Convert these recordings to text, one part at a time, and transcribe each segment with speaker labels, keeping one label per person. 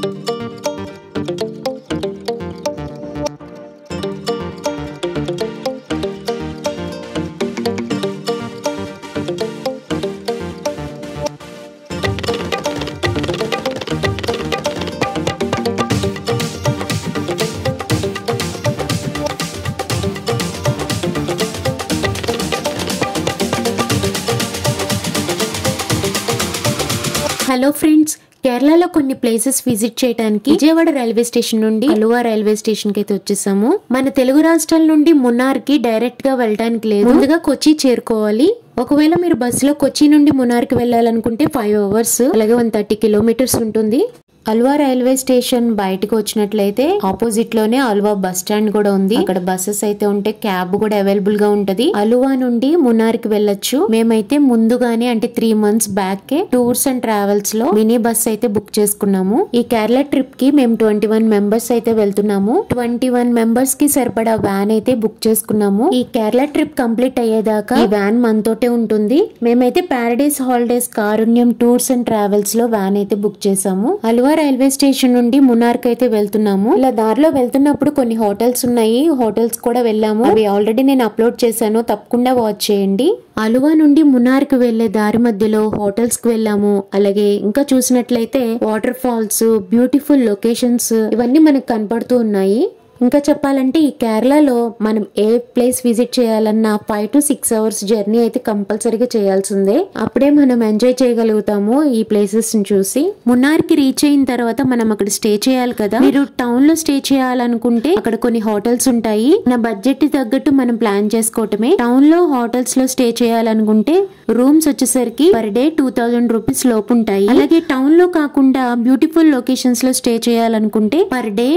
Speaker 1: Hello friends, కేరళలో కొన్ని places visit చేయడానికి విజయవాడ రైల్వే స్టేషన్ నుండి అలువా రైల్వే స్టేషన్ కి అయితే వచ్చేసాము. మన తెలుగు రాష్ట్రాల నుండి మున్నార్ కి డైరెక్ట్ గా వెళ్ళడానికి లేదు, ముందుగా కొచ్చి చేరుకోవాలి. ఒకవేళ మీరు బస్సులో కొచ్చి నుండి మున్నార్ కి వెళ్ళాలనుకుంటే 5 hours, అలాగే 130 kilometers ఉంటుంది. అల్వా రైల్వే స్టేషన్ బయటకు వచ్చినట్లయితే ఆపోజిట్ లోనే అల్వా బస్ స్టాండ్ కూడా ఉంది. అక్కడ బస్సెస్ అయితే ఉంటే క్యాబ్ కూడా అవైలబుల్ గా ఉంటది. అలువా నుండి మున్నార్ కి వెళ్ళొచ్చు. మేమైతే ముందుగానే అంటే 3 months back tours and travels లో మినీ బస్ అయితే బుక్ చేసుకున్నాము. ఈ కేరళ ట్రిప్ కి మేము 21 members అయితే వెళ్తున్నాము. 21 members కి సరిపడా వ్యాన్ అయితే బుక్ చేసుకున్నాము. ఈ కేరళ ట్రిప్ కంప్లీట్ అయ్యేదాకా ఈ వ్యాన్ మనతోటే ఉంటుంది. మేమైతే paradise holidays Karunyam tours and travels లో వ్యాన్ అయితే బుక్ చేసాము. అలువా రైల్వే స్టేషన్ నుండి మున్నార్ కి అయితే వెళ్తున్నాము. ఇలా దారిలో వెళ్తున్నప్పుడు కొన్ని హోటల్స్ ఉన్నాయి, హోటల్స్ కూడా వెళ్ళాము. అవి ఆల్రెడీ నేను అప్లోడ్ చేశాను, తప్పకుండా వాచ్ చేయండి. అలువా నుండి మున్నార్ కి వెళ్లే దారి మధ్యలో హోటల్స్ కి వెళ్ళాము. అలాగే ఇంకా చూసినట్లయితే వాటర్ ఫాల్స్, బ్యూటిఫుల్ లొకేషన్స్ ఇవన్నీ మనకు కనపడుతూ ఉన్నాయి. ఇంకా చెప్పాలంటే ఈ కేరళలో మనం ఏ ప్లేస్ విజిట్ చేయాలన్నా 5 to 6 hours జర్నీ అయితే కంపల్సరీగా చేయాల్సిందే. అప్పుడే మనం ఎంజాయ్ చేయగలుగుతాము ఈ ప్లేసెస్ ని చూసి. మున్నార్ కి రీచ్ అయిన తర్వాత మనం అక్కడ స్టే చేయాలి కదా. మీరు టౌన్ లో స్టే చేయాలనుకుంటే అక్కడ కొన్ని హోటల్స్ ఉంటాయి. నా బడ్జెట్ కి తగ్గట్టు మనం ప్లాన్ చేసుకోవటమే. టౌన్ లో హోటల్స్ లో స్టే చేయాలనుకుంటే రూమ్స్ వచ్చేసరికి పర్ డే 2000 rupees లోపు ఉంటాయి. అలాగే టౌన్ లో కాకుండా బ్యూటిఫుల్ లొకేషన్స్ లో స్టే చేయాలనుకుంటే పర్ డే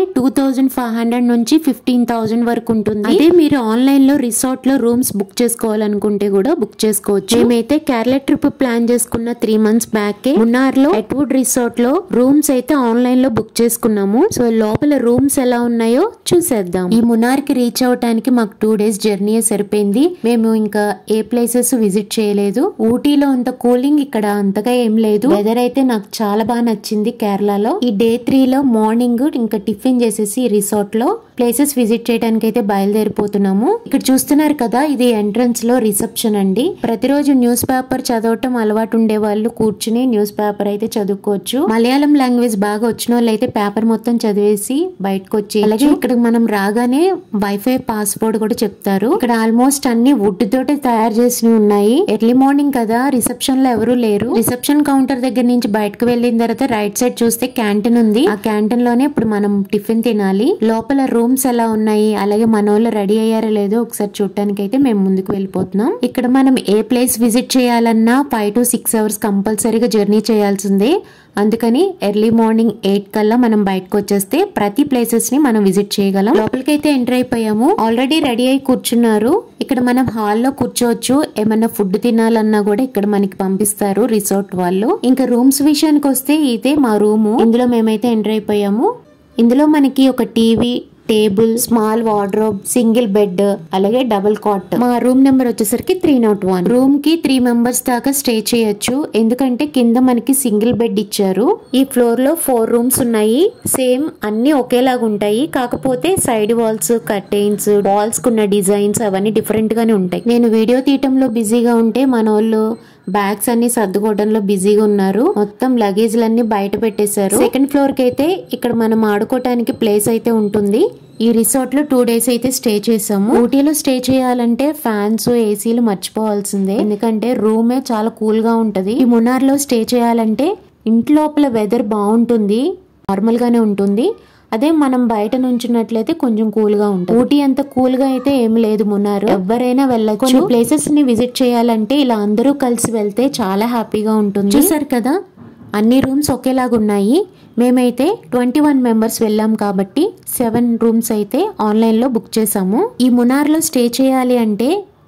Speaker 1: 2500 నుంచి 15,000 వరకు ఉంటుంది. అదే మీరు ఆన్లైన్ లో రిసార్ట్ లో రూమ్స్ బుక్ చేసుకోవాలనుకుంటే కూడా బుక్ చేసుకోవచ్చు. మేమైతే కేరళ ట్రిప్ ప్లాన్ చేసుకున్న 3 months బ్యాక్ మున్నార్ లో ఎట్వుడ్ రిసార్ట్ లో రూమ్స్ అయితే ఆన్లైన్ లో బుక్ చేసుకున్నాము. సో లోపల రూమ్స్ ఎలా ఉన్నాయో చూసేద్దాం. ఈ మున్నార్ కి రీచ్ అవడానికి మాకు 2 days జర్నీ సరిపోయింది. మేము ఇంకా ఏ ప్లేసెస్ విజిట్ చేయలేదు. ఊటీలో అంత కూలింగ్, ఇక్కడ అంతగా ఏం లేదు. వెదర్ అయితే నాకు చాలా బాగా నచ్చింది కేరళలో. ఈ Day 3 లో మార్నింగ్ ఇంకా టిఫిన్ చేసేసి రిసార్ట్ లో ప్లేసెస్ విజిట్ చేయడానికి అయితే బయలుదేరిపోతున్నాము. ఇక్కడ చూస్తున్నారు కదా, ఇది ఎంట్రన్స్ లో రిసెప్షన్ అండి. ప్రతిరోజు న్యూస్ పేపర్ చదవటం అలవాటు ఉండే వాళ్ళు కూర్చుని న్యూస్ పేపర్ అయితే చదువుకోవచ్చు. మలయాళం లాంగ్వేజ్ బాగా వచ్చిన వాళ్ళు అయితే పేపర్ మొత్తం చదివేసి బయటకు వచ్చి. అలాగే ఇక్కడ మనం రాగానే వైఫై పాస్వర్డ్ కూడా చెప్తారు. ఇక్కడ ఆల్మోస్ట్ అన్ని వుడ్ తోటే తయారు చేసి ఉన్నాయి. ఎర్లీ మార్నింగ్ కదా, రిసెప్షన్ లో ఎవరు లేరు. రిసెప్షన్ కౌంటర్ దగ్గర నుంచి బయటకు వెళ్ళిన తర్వాత రైట్ సైడ్ చూస్తే క్యాంటీన్ ఉంది. ఆ క్యాంటీన్ లోనే ఇప్పుడు మనం టిఫిన్ తినాలి. లోపల రూమ్స్ ఎలా ఉన్నాయి, అలాగే మన వాళ్ళు రెడీ అయ్యారో లేదో ఒకసారి చూడటానికి అయితే మేము ముందుకు వెళ్ళిపోతున్నాం. ఇక్కడ మనం ఏ ప్లేస్ విజిట్ చేయాలన్నా 5 to 6 hours కంపల్సరీగా జర్నీ చేయాల్సిందే. అందుకని ఎర్లీ మార్నింగ్ 8 కల్లా మనం బయటకు వచ్చేస్తే ప్రతి ప్లేసెస్ ని మనం విజిట్ చేయగలం. లోపలికైతే ఎంటర్ అయిపోయాము. ఆల్రెడీ రెడీ అయి కూర్చున్నారు. ఇక్కడ మనం హాల్లో కూర్చోవచ్చు. ఏమన్నా ఫుడ్ తినాలన్నా కూడా ఇక్కడ మనకి పంపిస్తారు రిసార్ట్ వాళ్ళు. ఇంకా రూమ్స్ విషయానికి వస్తే ఇదే మా రూము. ఇందులో మేమైతే ఎంటర్ అయిపోయాము. ఇందులో మనకి ఒక TV, table, small wardrobe, single bed, అలాగే డబుల్ కాట్. మా రూమ్ నెంబర్ వచ్చేసరికి 301. రూమ్ కి 3 members దాకా స్టే చేయొచ్చు. ఎందుకంటే కింద మనకి సింగిల్ బెడ్ ఇచ్చారు. ఈ ఫ్లోర్ లో 4 rooms ఉన్నాయి. సేమ్ అన్ని ఒకేలాగా ఉంటాయి. కాకపోతే సైడ్ వాల్స్, కర్టైన్స్, వాల్స్ కున్న డిజైన్స్ అవన్నీ డిఫరెంట్ గానే ఉంటాయి. నేను వీడియో తీయటంలో బిజీగా ఉంటే మన వాళ్ళు బ్యాగ్స్ అన్ని సర్దుకోవడంలో బిజీగా ఉన్నారు. మొత్తం లగేజ్లన్నీ బయట పెట్టేశారు. సెకండ్ ఫ్లోర్ కి అయితే ఇక్కడ మనం ఆడుకోవటానికి ప్లేస్ అయితే ఉంటుంది. ఈ రిసార్ట్ లో 2 days అయితే స్టే చేసాము. ఊటీలో స్టే చేయాలంటే ఫ్యాన్స్, ఏసీలు మర్చిపోవాల్సిందే. ఎందుకంటే రూమే చాలా కూల్ గా ఉంటది. ఈ మున్నార్ లో స్టే చేయాలంటే ఇంట్లోపల వెదర్ బాగుంటుంది, నార్మల్ గానే ఉంటుంది. అదే మనం బయట నుంచున్నట్లయితే కొంచెం కూల్ గా ఉంటుంది. ఊటీ అంత కూల్ గా అయితే ఏమి లేదు మున్నార్. ఎవరైనా వెళ్ళచ్చు. కొన్ని ప్లేసెస్ ని విజిట్ చేయాలంటే ఇలా అందరూ కలిసి వెళ్తే చాలా హ్యాపీగా ఉంటుంది. చూసారు కదా, అన్ని రూమ్స్ ఒకేలాగా ఉన్నాయి. మేమైతే 21 members వెళ్ళాం కాబట్టి 7 rooms అయితే ఆన్లైన్ లో బుక్ చేసాము. ఈ మున్నార్ లో స్టే చేయాలి అంటే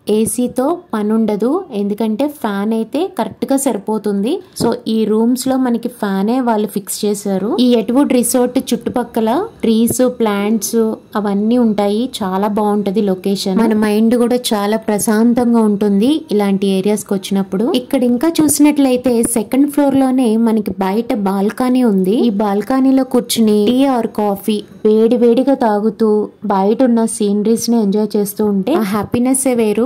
Speaker 1: ఏసీతో పని ఉండదు, ఎందుకంటే ఫ్యాన్ అయితే కరెక్ట్ గా సరిపోతుంది. సో ఈ రూమ్స్ లో మనకి ఫ్యానే వాళ్ళు ఫిక్స్ చేశారు. ఈ ఎట్వుడ్ రిసార్ట్ చుట్టుపక్కల ట్రీస్, ప్లాంట్స్ అవన్నీ ఉంటాయి. చాలా బాగుంటది లొకేషన్. మన మైండ్ కూడా చాలా ప్రశాంతంగా ఉంటుంది ఇలాంటి ఏరియాస్ కి వచ్చినప్పుడు. ఇక్కడ ఇంకా చూసినట్లయితే సెకండ్ ఫ్లోర్ లోనే మనకి బయట బాల్కనీ ఉంది. ఈ బాల్కనీలో కూర్చుని టీ ఆర్ కాఫీ వేడి వేడిగా తాగుతూ బయట ఉన్న సీనరీస్ ని ఎంజాయ్ చేస్తూ ఉంటే ఆ హ్యాపీనెస్ వేరు.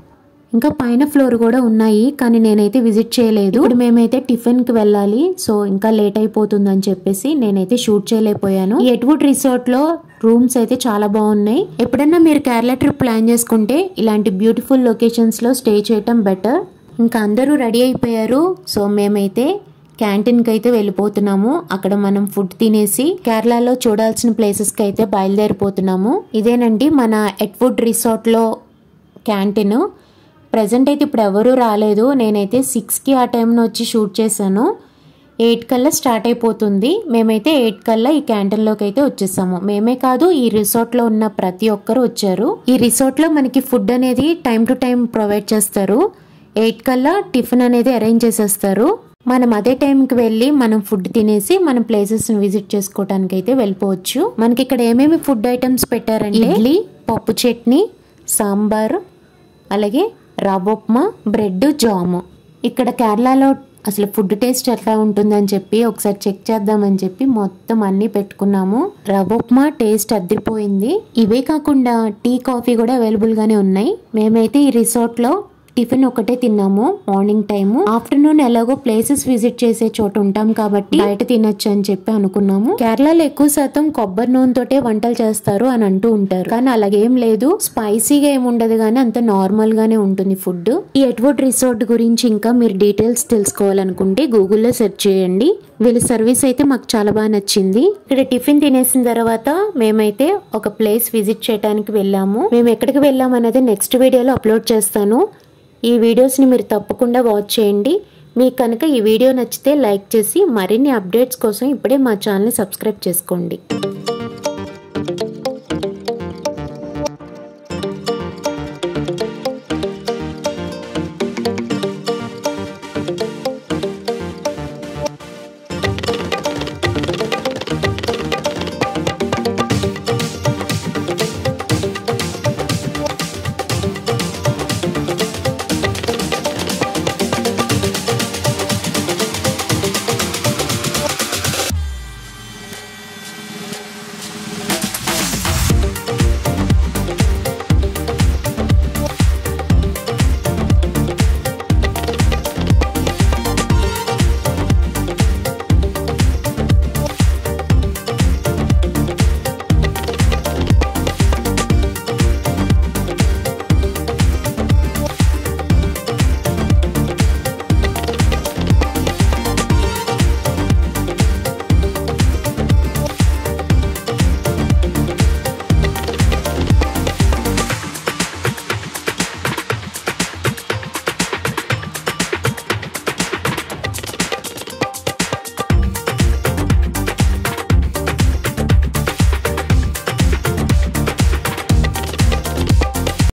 Speaker 1: ఇంకా పైన ఫ్లోర్ కూడా ఉన్నాయి, కానీ నేనైతే విజిట్ చేయలేదు. ఇప్పుడు మేమైతే టిఫిన్ కి వెళ్ళాలి, సో ఇంకా లేట్ అయిపోతుంది అని చెప్పేసి నేనైతే షూట్ చేయలేకపోయాను. ఈ ఎట్వుడ్ రిసార్ట్ లో రూమ్స్ అయితే చాలా బాగున్నాయి. ఎప్పుడన్నా మీరు కేరళ ట్రిప్ ప్లాన్ చేసుకుంటే ఇలాంటి బ్యూటిఫుల్ లొకేషన్స్ లో స్టే చేయటం బెటర్. ఇంకా అందరూ రెడీ అయిపోయారు, సో మేమైతే క్యాంటీన్ కి అయితే వెళ్ళిపోతున్నాము. అక్కడ మనం ఫుడ్ తినేసి కేరళలో చూడాల్సిన ప్లేసెస్ కి అయితే బయలుదేరిపోతున్నాము. ఇదేనండి మన ఎట్వుడ్ రిసార్ట్ లో క్యాంటీన్. ప్రెజెంట్ అయితే ఇప్పుడు ఎవరూ రాలేదు. నేనైతే 6కి ఆ టైంలో వచ్చి షూట్ చేశాను. 8 కల్లా స్టార్ట్ అయిపోతుంది. మేమైతే 8 కల్లా ఈ క్యాంటీన్లోకి అయితే వచ్చేసాము. మేమే కాదు, ఈ రిసార్ట్లో ఉన్న ప్రతి ఒక్కరు వచ్చారు. ఈ రిసార్ట్లో మనకి ఫుడ్ అనేది టైం టు టైం ప్రొవైడ్ చేస్తారు. 8 కల్లా టిఫిన్ అనేది అరేంజ్ చేసేస్తారు. మనం అదే టైంకి వెళ్ళి మనం ఫుడ్ తినేసి మనం ప్లేసెస్ విజిట్ చేసుకోవడానికి అయితే వెళ్ళిపోవచ్చు. మనకి ఇక్కడ ఏమేమి ఫుడ్ ఐటమ్స్ పెట్టారంటే ఇడ్లీ, పప్పు చట్నీ, సాంబార్, అలాగే రవ్వ ఉప్మా, బ్రెడ్, జాము. ఇక్కడ కేరళలో అసలు ఫుడ్ టేస్ట్ ఎట్లా ఉంటుందని చెప్పి ఒకసారి చెక్ చేద్దామని చెప్పి మొత్తం అన్ని పెట్టుకున్నాము. రవ్వ ఉప్మా టేస్ట్ అదిరిపోయింది. ఇవే కాకుండా టీ, కాఫీ కూడా అవైలబుల్ గానే ఉన్నాయి. మేమైతే ఈ రిసార్ట్ లో టిఫిన్ ఒకటే తిన్నాము మార్నింగ్ టైము. ఆఫ్టర్నూన్ ఎలాగో ప్లేసెస్ విజిట్ చేసే చోట ఉంటాం కాబట్టి బయట తినొచ్చు అని చెప్పి అనుకున్నాము. కేరళలో ఎక్కువ శాతం కొబ్బరి నూనెతోటే వంటలు చేస్తారు అని అంటూ ఉంటారు, కానీ అలాగేం లేదు. స్పైసీగా ఏమి ఉండదు, కానీ అంత నార్మల్ గానే ఉంటుంది ఫుడ్. ఈ ఎట్వుడ్ రిసార్ట్ గురించి ఇంకా మీరు డీటెయిల్స్ తెలుసుకోవాలనుకుంటే గూగుల్లో సెర్చ్ చేయండి. వీళ్ళ సర్వీస్ అయితే మాకు చాలా బాగా నచ్చింది. ఇక్కడ టిఫిన్ తినేసిన తర్వాత మేమైతే ఒక ప్లేస్ విజిట్ చేయడానికి వెళ్ళాము. మేము ఎక్కడికి వెళ్ళాము అనేది నెక్స్ట్ వీడియోలో అప్లోడ్ చేస్తాను. ఈ వీడియోస్ని మీరు తప్పకుండా వాచ్ చేయండి. మీకు కనుక ఈ వీడియో నచ్చితే లైక్ చేసి మరిన్ని అప్డేట్స్ కోసం ఇప్పుడే మా ఛానల్ని సబ్స్క్రైబ్ చేసుకోండి.